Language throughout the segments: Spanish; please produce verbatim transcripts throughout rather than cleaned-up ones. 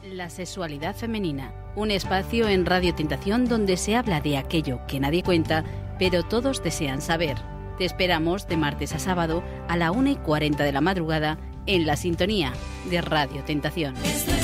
La sexualidad femenina, un espacio en Radio Tentación donde se habla de aquello que nadie cuenta, pero todos desean saber. Te esperamos de martes a sábado a la una y cuarenta de la madrugada en la sintonía de Radio Tentación.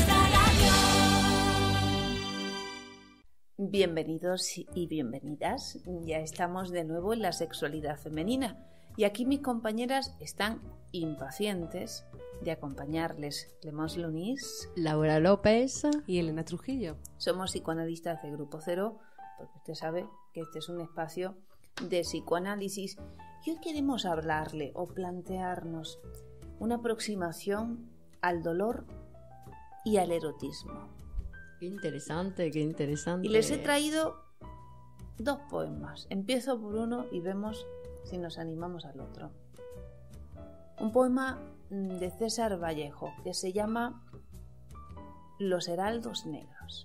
Bienvenidos y bienvenidas. Ya estamos de nuevo en la sexualidad femenina y aquí mis compañeras están impacientes de acompañarles. Clemence Lunis, Laura López y Elena Trujillo. Somos psicoanalistas de Grupo Cero, porque usted sabe que este es un espacio de psicoanálisis y hoy queremos hablarle o plantearnos una aproximación al dolor y al erotismo. Qué interesante, qué interesante. Y les he traído dos poemas. Empiezo por uno y vemos si nos animamos al otro. Un poema de César Vallejo que se llama Los heraldos negros.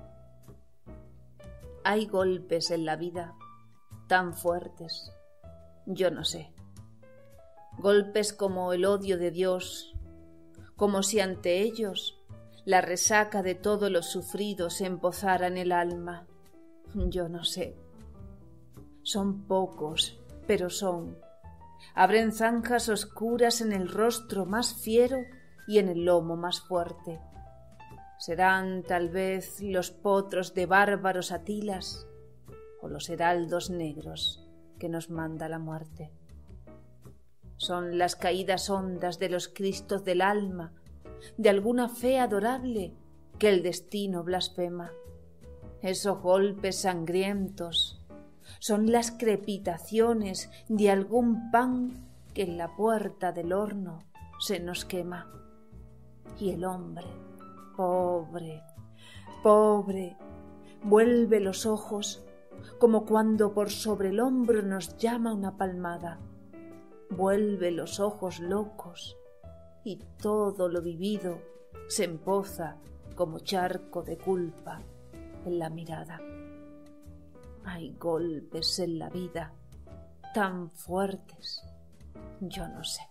Hay golpes en la vida tan fuertes, yo no sé. Golpes como el odio de Dios, como si ante ellos la resaca de todo lo sufrido se empozara en el alma. Yo no sé. Son pocos, pero son. Abren zanjas oscuras en el rostro más fiero y en el lomo más fuerte. Serán tal vez los potros de bárbaros Atilas o los heraldos negros que nos manda la muerte. Son las caídas hondas de los Cristos del alma, de alguna fe adorable que el destino blasfema. Esos golpes sangrientos son las crepitaciones de algún pan que en la puerta del horno se nos quema. Y el hombre, pobre, pobre, vuelve los ojos como cuando por sobre el hombro nos llama una palmada. Vuelve los ojos locos y todo lo vivido se empoza como charco de culpa en la mirada. Hay golpes en la vida tan fuertes, yo no sé.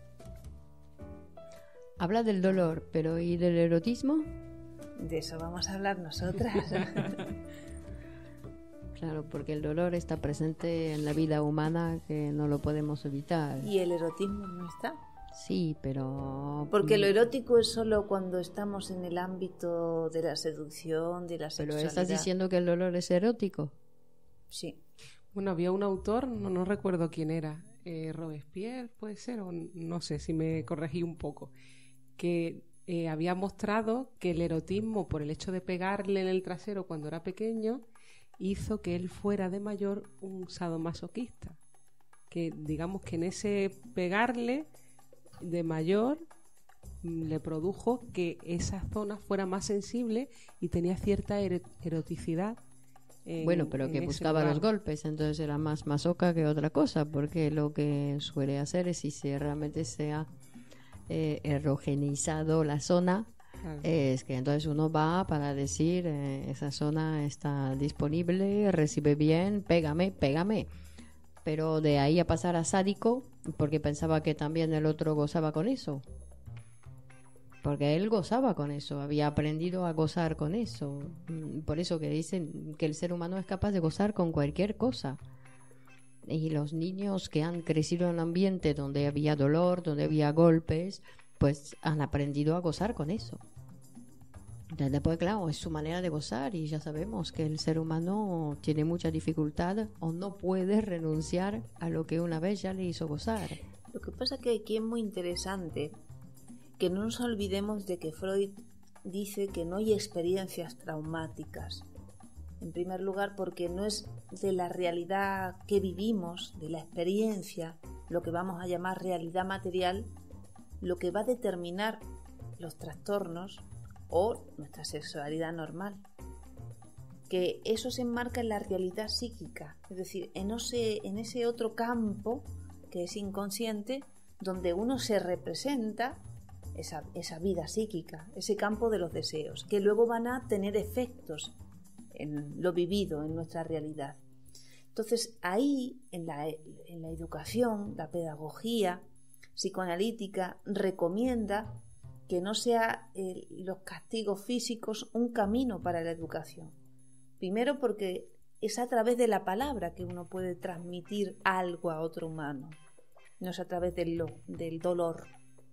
Habla del dolor, pero ¿y del erotismo? De eso vamos a hablar nosotras. Claro, porque el dolor está presente en la vida humana que no lo podemos evitar. ¿Y el erotismo no está? Sí, pero... Porque lo erótico es solo cuando estamos en el ámbito de la seducción, de la sexualidad. ¿Pero estás diciendo que el dolor es erótico? Sí. Bueno, había un autor, no, no recuerdo quién era, eh, Robespierre puede ser, o no sé si me corregí un poco, que eh, había mostrado que el erotismo, por el hecho de pegarle en el trasero cuando era pequeño, hizo que él fuera de mayor un sadomasoquista. Que digamos que en ese pegarle de mayor le produjo que esa zona fuera más sensible y tenía cierta er- eroticidad. En, bueno, pero que buscaba lugar. Los golpes, entonces era más masoca que otra cosa, porque lo que suele hacer es, si se realmente se ha eh, erogenizado la zona, claro, es que entonces uno va para decir eh, esa zona está disponible, recibe bien, pégame, pégame. Pero de ahí a pasar a sádico, porque pensaba que también el otro gozaba con eso. Porque él gozaba con eso, había aprendido a gozar con eso. Por eso que dicen que el ser humano es capaz de gozar con cualquier cosa. Y los niños que han crecido en un ambiente donde había dolor, donde había golpes, pues han aprendido a gozar con eso. Entonces, pues claro, es su manera de gozar y ya sabemos que el ser humano tiene mucha dificultad o no puede renunciar a lo que una vez ya le hizo gozar. Lo que pasa que aquí es muy interesante que no nos olvidemos de que Freud dice que no hay experiencias traumáticas. En primer lugar, porque no es de la realidad que vivimos, de la experiencia, lo que vamos a llamar realidad material, lo que va a determinar los trastornos o nuestra sexualidad normal. Que eso se enmarca en la realidad psíquica, es decir, en ese, en ese otro campo que es inconsciente, donde uno se representa esa, esa vida psíquica, ese campo de los deseos, que luego van a tener efectos en lo vivido, en nuestra realidad. Entonces, ahí, en la, en la educación, la pedagogía psicoanalítica recomienda que no sea eh, los castigos físicos un camino para la educación. Primero porque es a través de la palabra que uno puede transmitir algo a otro humano, no es a través del, lo, del dolor.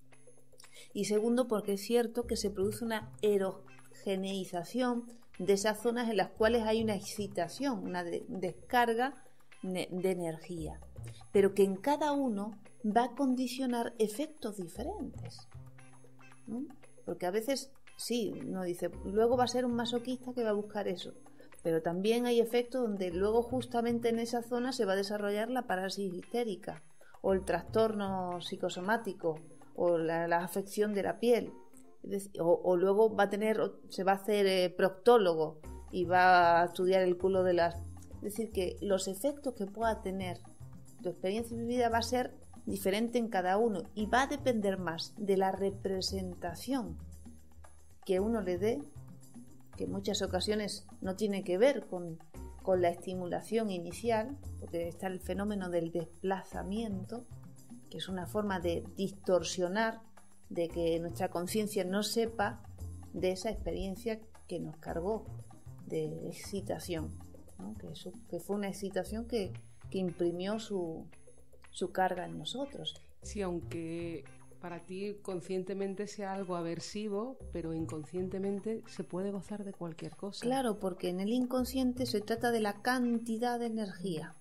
Y segundo porque es cierto que se produce una erogeneización de esas zonas en las cuales hay una excitación, una de, descarga de, de energía, pero que en cada uno va a condicionar efectos diferentes, ¿no? Porque a veces sí, uno dice, luego va a ser un masoquista que va a buscar eso, pero también hay efectos donde luego justamente en esa zona se va a desarrollar la parálisis histérica o el trastorno psicosomático o la, la afección de la piel. Es decir, o, o luego va a tener, se va a hacer eh, proctólogo y va a estudiar el culo de las... Es decir, que los efectos que pueda tener tu experiencia vivida va a ser diferente en cada uno y va a depender más de la representación que uno le dé, que en muchas ocasiones no tiene que ver con, con la estimulación inicial, porque está el fenómeno del desplazamiento, que es una forma de distorsionar, de que nuestra conciencia no sepa de esa experiencia que nos cargó de excitación, ¿no? que, eso, que fue una excitación que, que imprimió su, su carga en nosotros. Sí, aunque para ti conscientemente sea algo aversivo, pero inconscientemente se puede gozar de cualquier cosa. Claro, porque en el inconsciente se trata de la cantidad de energía.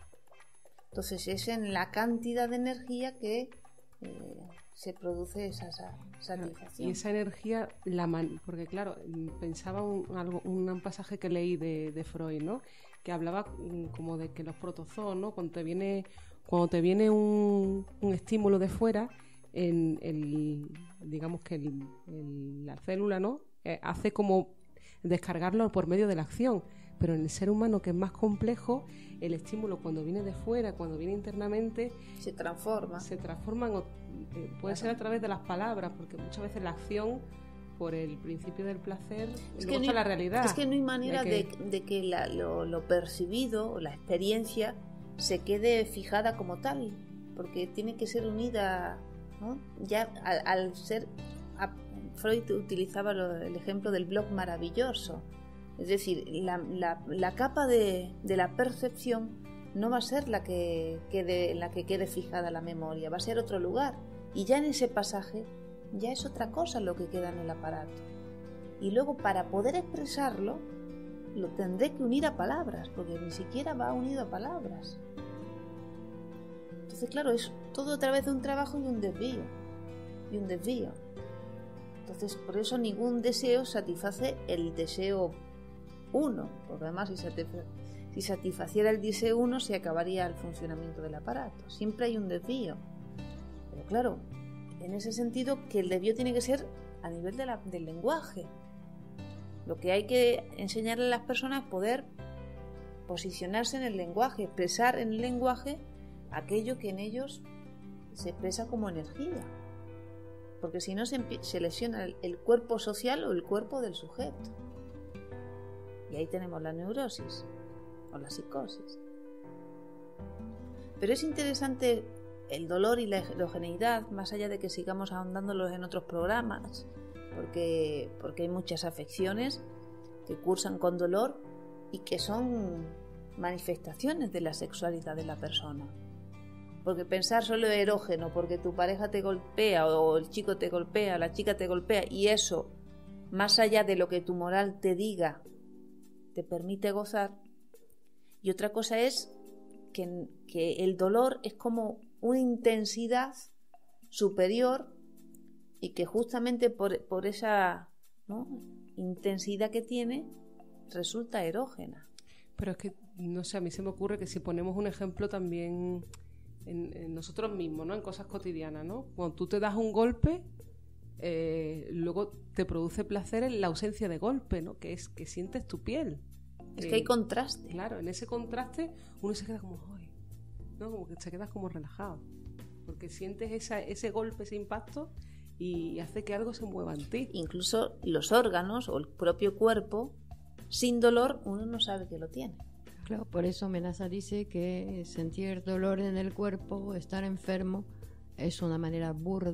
Entonces es en la cantidad de energía que eh, se produce esa satisfacción. Y esa energía, la man- porque claro, pensaba un, algo, un pasaje que leí de, de Freud, ¿no? Que hablaba como de que los protozoos, ¿no? Cuando te viene, cuando te viene un, un estímulo de fuera, en el, digamos que el, el, la célula, ¿no? Eh, hace como descargarlo por medio de la acción. Pero en el ser humano, que es más complejo, el estímulo cuando viene de fuera, cuando viene internamente, se transforma. Se transforma, en, eh, puede ser a través de las palabras, porque muchas veces la acción, por el principio del placer, es no que está no, la realidad. Es que no hay manera que... de, de que la, lo, lo percibido o la experiencia se quede fijada como tal, porque tiene que ser unida, ¿no? Ya al, al ser... A, Freud utilizaba lo, el ejemplo del bloc maravilloso. Es decir, la, la, la capa de, de la percepción no va a ser la que quede, la que quede fijada la memoria, va a ser otro lugar. Y ya en ese pasaje ya es otra cosa lo que queda en el aparato. Y luego para poder expresarlo lo tendré que unir a palabras, porque ni siquiera va unido a palabras. Entonces, claro, es todo a través de un trabajo y un desvío. Y un desvío. Entonces, por eso ningún deseo satisface el deseo uno, porque además si, satisfa- si satisfaciera el deseo uno se acabaría el funcionamiento del aparato. Siempre hay un desvío. Pero claro, en ese sentido que el desvío tiene que ser a nivel de la, del lenguaje. Lo que hay que enseñarle a las personas es poder posicionarse en el lenguaje, expresar en el lenguaje aquello que en ellos se expresa como energía. Porque si no se, empie- se lesiona el, el cuerpo social o el cuerpo del sujeto. Y ahí tenemos la neurosis o la psicosis. Pero es interesante el dolor y la heterogeneidad, más allá de que sigamos ahondándolos en otros programas, porque, porque hay muchas afecciones que cursan con dolor y que son manifestaciones de la sexualidad de la persona. Porque pensar solo erógeno, porque tu pareja te golpea o el chico te golpea, la chica te golpea, y eso, más allá de lo que tu moral te diga, te permite gozar. Y otra cosa es que, que el dolor es como una intensidad superior y que justamente por, por esa, ¿no?, intensidad que tiene resulta erógena. Pero es que, no sé, a mí se me ocurre que si ponemos un ejemplo también en, en nosotros mismos, ¿no? En cosas cotidianas, ¿no? Cuando tú te das un golpe, eh, luego te produce placer en la ausencia de golpe, ¿no? Que es que sientes tu piel. Es eh, que hay contraste. Claro, en ese contraste uno se queda como, ¡ay! ¿No? Como que se queda como relajado. Porque sientes esa, ese golpe, ese impacto y hace que algo se mueva en ti. Incluso los órganos o el propio cuerpo, sin dolor, uno no sabe que lo tiene. Claro, por eso Menaza dice que sentir dolor en el cuerpo, estar enfermo, es una manera burda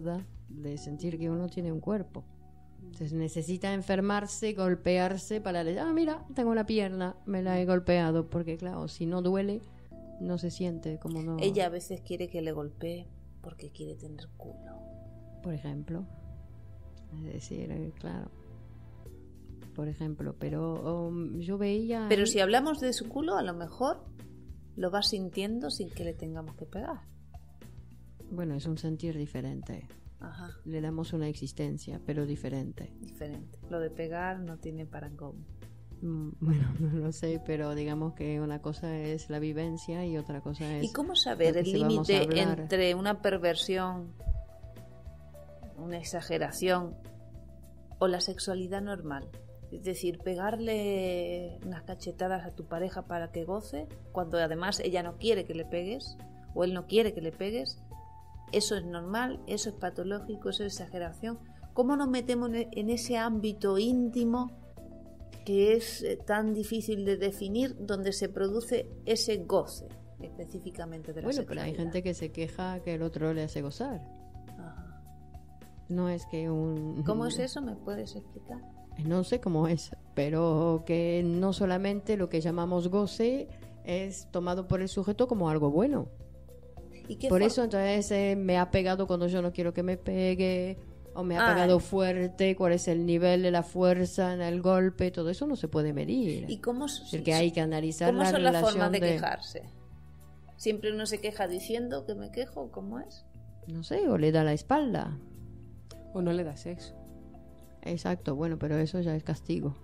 de sentir que uno tiene un cuerpo. Entonces necesita enfermarse, golpearse para decir, ah, mira, tengo la pierna, me la he golpeado, porque claro, si no duele, no se siente como no... Ella a veces quiere que le golpee porque quiere tener culo. Por ejemplo. Es decir, eh, claro. Por ejemplo, pero um, yo veía... Pero ahí... si hablamos de su culo, a lo mejor lo va sintiendo sin que le tengamos que pegar. Bueno, es un sentir diferente. Ajá. Le damos una existencia, pero diferente. Diferente. Lo de pegar no tiene parangón. Mm, bueno, no lo sé, pero digamos que una cosa es la vivencia y otra cosa es... ¿Y cómo saber el límite entre una perversión, una exageración o la sexualidad normal? Es decir, pegarle unas cachetadas a tu pareja para que goce, cuando además ella no quiere que le pegues, o él no quiere que le pegues. ¿Eso es normal? ¿Eso es patológico? ¿Eso es exageración? ¿Cómo nos metemos en ese ámbito íntimo que es tan difícil de definir, donde se produce ese goce específicamente de la bueno, sexualidad? Pero hay gente que se queja que el otro le hace gozar. Ajá. No es que un... ¿Cómo es eso? ¿Me puedes explicar? No sé cómo es, pero que no solamente lo que llamamos goce es tomado por el sujeto como algo bueno. ¿Y qué por for- eso entonces eh, me ha pegado cuando yo no quiero que me pegue, o me ha Ah, pegado eh. fuerte, cuál es el nivel de la fuerza en el golpe, todo eso no se puede medir. ¿Y cómo, Es decir, que hay que analizar ¿cómo la son las relación formas de, de... quejarse? ¿Siempre uno se queja diciendo que me quejo? ¿Cómo es? No sé, o le da la espalda. O no le da sexo. Exacto, bueno, pero eso ya es castigo.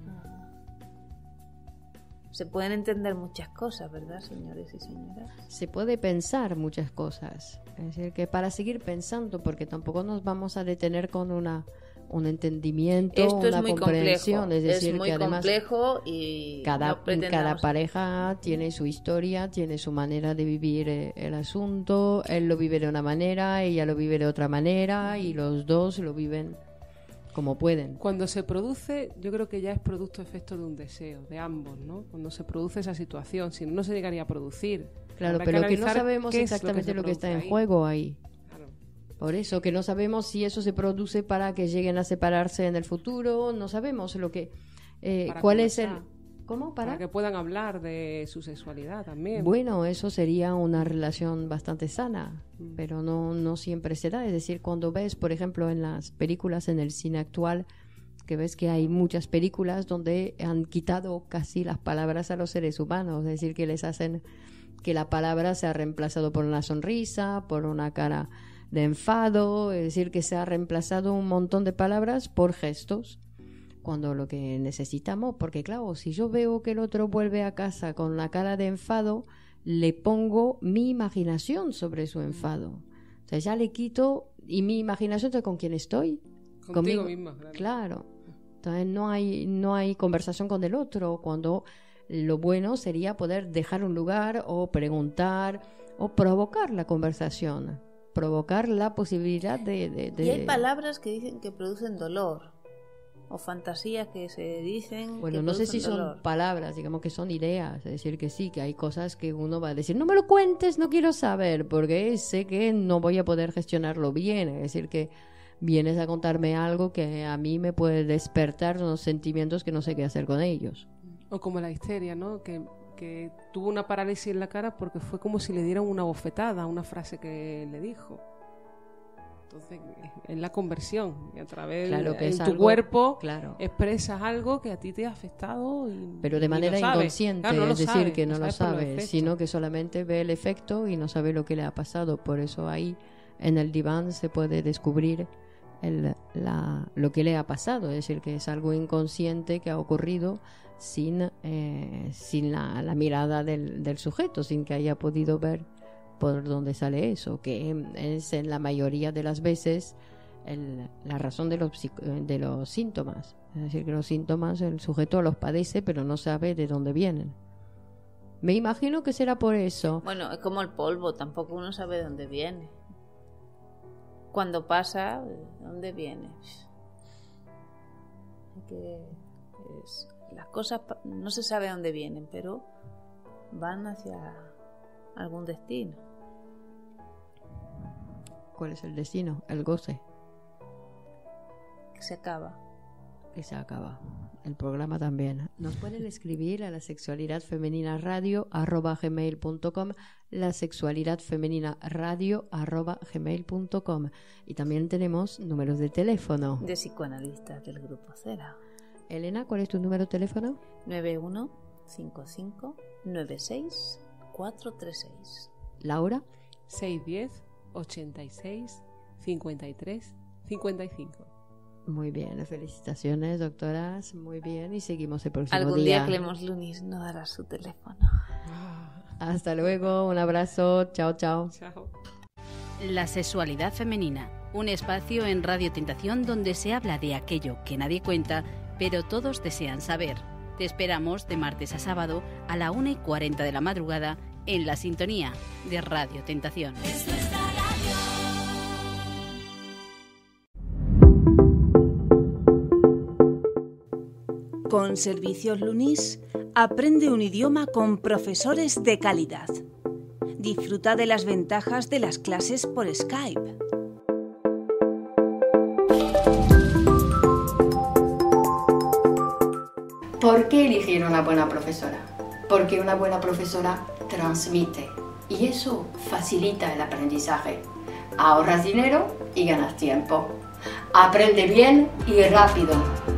Se pueden entender muchas cosas, ¿verdad, señores y señoras? Se puede pensar muchas cosas. Es decir, que para seguir pensando, porque tampoco nos vamos a detener con una un entendimiento, Esto una es muy comprensión. complejo. Es decir, es muy que además complejo y cada, no pretendamos- cada pareja tiene su historia, tiene su manera de vivir eh, el asunto. Él lo vive de una manera, ella lo vive de otra manera, y los dos lo viven como pueden. Cuando se produce, yo creo que ya es producto efecto de un deseo, de ambos, ¿no? Cuando se produce esa situación, si no, no se llegaría a producir. Claro, Habrá pero que, no analizar sabemos qué es exactamente lo que, se está en produce ahí. juego ahí. Claro. Por eso, que no sabemos si eso se produce para que lleguen a separarse en el futuro, no sabemos lo que... Eh, Para ¿Cuál es el...? conversar. ¿Cómo? Para ¿Para? que puedan hablar de su sexualidad también. Bueno, eso sería una relación bastante sana, Mm. pero no, no siempre se da. Es decir, cuando ves, por ejemplo, en las películas, en el cine actual, que ves que hay muchas películas donde han quitado casi las palabras a los seres humanos, es decir, que les hacen que la palabra se ha reemplazado por una sonrisa, por una cara de enfado, es decir, que se ha reemplazado un montón de palabras por gestos, cuando lo que necesitamos, porque claro, si yo veo que el otro vuelve a casa con la cara de enfado, le pongo mi imaginación sobre su enfado. O sea, ya le quito, y mi imaginación es con quién estoy. Contigo Conmigo. misma, claro. Claro. Entonces no hay, no hay conversación con el otro, cuando lo bueno sería poder dejar un lugar o preguntar o provocar la conversación, provocar la posibilidad de... de, de... Y hay palabras que dicen que producen dolor, o fantasías que se dicen Bueno, que no sé producen si son dolor. palabras, digamos que son ideas, es decir, que sí, que hay cosas que uno va a decir, no me lo cuentes, no quiero saber, porque sé que no voy a poder gestionarlo bien, es decir, que vienes a contarme algo que a mí me puede despertar unos sentimientos que no sé qué hacer con ellos. O como la histeria, ¿no? Que, que tuvo una parálisis en la cara porque fue como si le dieran una bofetada a una frase que le dijo. Entonces, es la conversión. Y a través Claro que en es tu algo- cuerpo claro. expresas algo que a ti te ha afectado. Y, Pero de y manera lo sabes. inconsciente, Claro, no lo es decir, sabes, que no lo sabes por los sabe, efectos. sino que solamente ve el efecto y no sabe lo que le ha pasado. Por eso ahí en el diván se puede descubrir el, la, lo que le ha pasado, es decir, que es algo inconsciente que ha ocurrido sin, eh, sin la, la mirada del, del sujeto, sin que haya podido ver por dónde sale eso, que es en la mayoría de las veces el, la razón de los, psico- de los síntomas. Es decir, que los síntomas el sujeto los padece, pero no sabe de dónde vienen. Me imagino que será por eso. Bueno, es como el polvo, tampoco uno sabe de dónde viene. Cuando pasa, ¿de dónde viene? Hay que- es- las cosas pa- no se sabe de dónde vienen, pero van hacia algún destino. ¿Cuál es el destino? El goce. se acaba. Y se acaba. El programa también. Nos pueden escribir a la sexualidad femenina radio arroba gmail punto com, la sexualidad femenina radio arroba gmail punto com. Y también tenemos números de teléfono. De psicoanalistas del Grupo Cero. Elena, ¿cuál es tu número de teléfono? nueve uno cinco cinco nueve seis cuatro tres seis. Laura. seis uno cero, ochenta y seis, cincuenta y tres, cincuenta y cinco. Muy bien, felicitaciones, doctoras. Muy bien, y seguimos el próximo Algún día. día Clemos Lunis nos dará su teléfono. Hasta luego, un abrazo, chao, chao. Chao. La sexualidad femenina, un espacio en Radio Tentación donde se habla de aquello que nadie cuenta, pero todos desean saber. Te esperamos de martes a sábado a la una y cuarenta de la madrugada en la sintonía de Radio Tentación. Con Servicios Lunis, aprende un idioma con profesores de calidad. Disfruta de las ventajas de las clases por Skype. ¿Por qué elegir una buena profesora? Porque una buena profesora transmite y eso facilita el aprendizaje. Ahorras dinero y ganas tiempo. Aprende bien y rápido.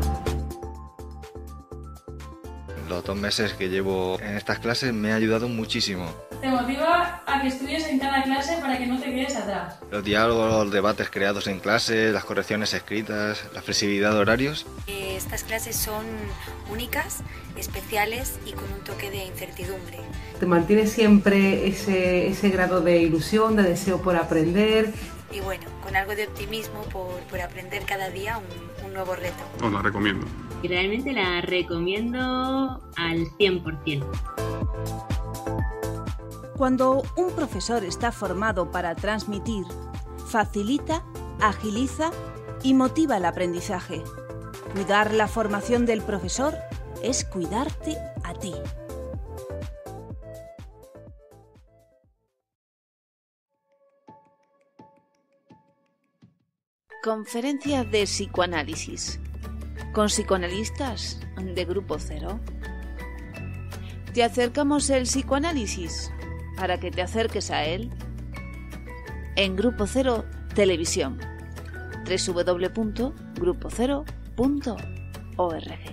Los dos meses que llevo en estas clases me ha ayudado muchísimo. Te motiva a que estudies en cada clase para que no te quedes atrás. Los diálogos, los debates creados en clase, las correcciones escritas, la flexibilidad de horarios. Estas clases son únicas, especiales y con un toque de incertidumbre. Te mantiene siempre ese, ese grado de ilusión, de deseo por aprender. Y bueno, con algo de optimismo por, por aprender cada día un, un nuevo reto. Os la recomiendo. Y realmente la recomiendo al cien por ciento. Cuando un profesor está formado para transmitir, facilita, agiliza y motiva el aprendizaje. Cuidar la formación del profesor es cuidarte a ti. Conferencia de psicoanálisis con psicoanalistas de Grupo Cero. Te acercamos el psicoanálisis para que te acerques a él en Grupo Cero Televisión, doble u doble u doble u punto grupo cero punto org.